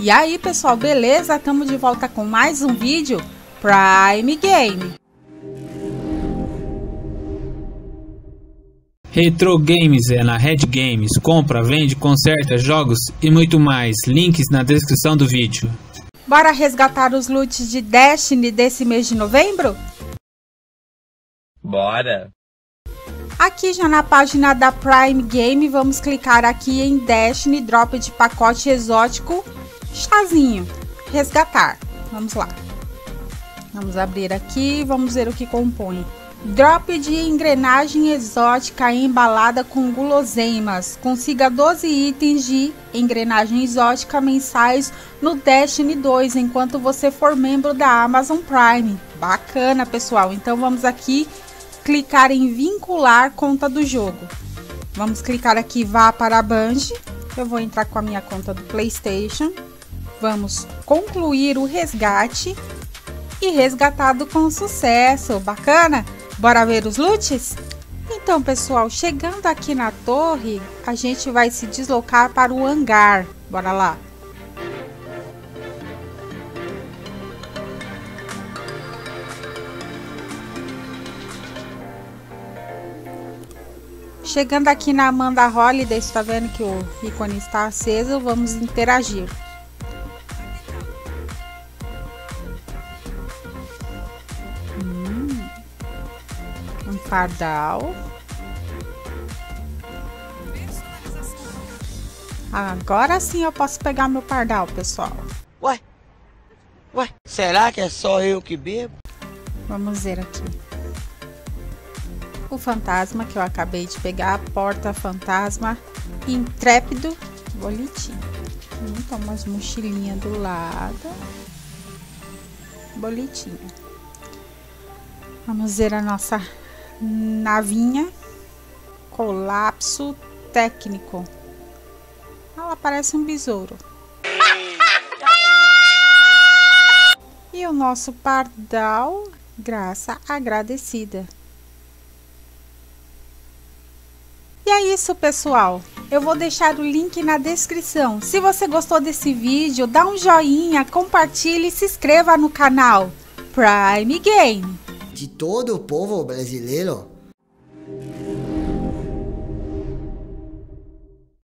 E aí pessoal, beleza? Estamos de volta com mais um vídeo Prime Game. Retro Games é na Red Games, compra, vende, conserta, jogos e muito mais. Links na descrição do vídeo. Bora resgatar os loots de Destiny desse mês de novembro? Bora! Aqui já na página da Prime Game, vamos clicar aqui em Destiny, drop de pacote exótico, chazinho, resgatar. Vamos lá. Vamos abrir aqui, vamos ver o que compõe. Drop de engrenagem exótica embalada com guloseimas. Consiga 12 itens de engrenagem exótica mensais no Destiny 2, enquanto você for membro da Amazon Prime. Bacana, pessoal. Então vamos aqui clicar em vincular conta do jogo. Vamos clicar aqui, vá para a Bungie. Eu vou entrar com a minha conta do PlayStation. Vamos concluir o resgate. E resgatado com sucesso. Bacana? Bora ver os loots? Então, pessoal, chegando aqui na torre, a gente vai se deslocar para o hangar. Bora lá. Chegando aqui na Amanda Holiday, está vendo que o ícone está aceso? Vamos interagir. Um pardal. Agora sim eu posso pegar meu pardal, pessoal. Ué, será que é só eu que bebo? Vamos ver aqui. O fantasma que eu acabei de pegar, porta fantasma, intrépido, boletim. Então, umas mochilinhas do lado. Boletim. Vamos ver a nossa navinha. Colapso técnico. Ela parece um besouro. E o nosso pardal, graça agradecida. E é isso, pessoal. Eu vou deixar o link na descrição. Se você gostou desse vídeo, dá um joinha, compartilhe e se inscreva no canal Prime Game. De todo o povo brasileiro,